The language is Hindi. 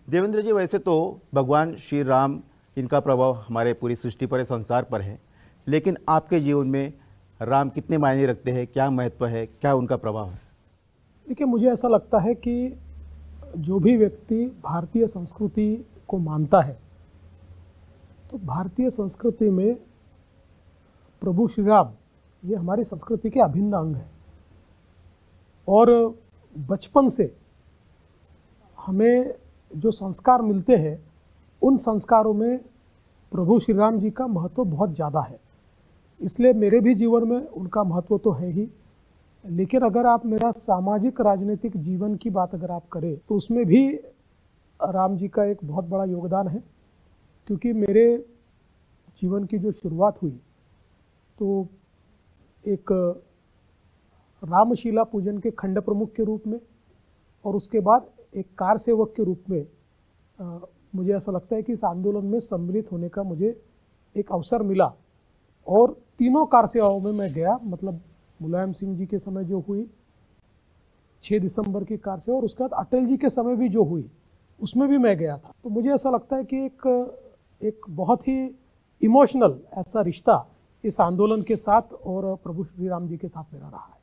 देवेंद्र जी, वैसे तो भगवान श्री राम, इनका प्रभाव हमारे पूरी सृष्टि पर, संसार पर है, लेकिन आपके जीवन में राम कितने मायने रखते हैं, क्या महत्व है, क्या उनका प्रभाव है? देखिए, मुझे ऐसा लगता है कि जो भी व्यक्ति भारतीय संस्कृति को मानता है, तो भारतीय संस्कृति में प्रभु श्री राम ये हमारी संस्कृति के अभिन्न अंग है। और बचपन से हमें जो संस्कार मिलते हैं, उन संस्कारों में प्रभु श्री राम जी का महत्व बहुत ज़्यादा है। इसलिए मेरे भी जीवन में उनका महत्व तो है ही, लेकिन अगर आप मेरा सामाजिक राजनीतिक जीवन की बात अगर आप करें तो उसमें भी राम जी का एक बहुत बड़ा योगदान है। क्योंकि मेरे जीवन की जो शुरुआत हुई तो एक रामशिला पूजन के खंड प्रमुख के रूप में, और उसके बाद एक कार सेवक के रूप में मुझे ऐसा लगता है कि इस आंदोलन में सम्मिलित होने का मुझे एक अवसर मिला। और तीनों कार सेवाओं में मैं गया, मतलब मुलायम सिंह जी के समय जो हुई 6 दिसंबर की कार सेवा, और उसके बाद अटल जी के समय भी जो हुई उसमें भी मैं गया था। तो मुझे ऐसा लगता है कि एक बहुत ही इमोशनल ऐसा रिश्ता इस आंदोलन के साथ और प्रभु श्री राम जी के साथ मेरा रहा है।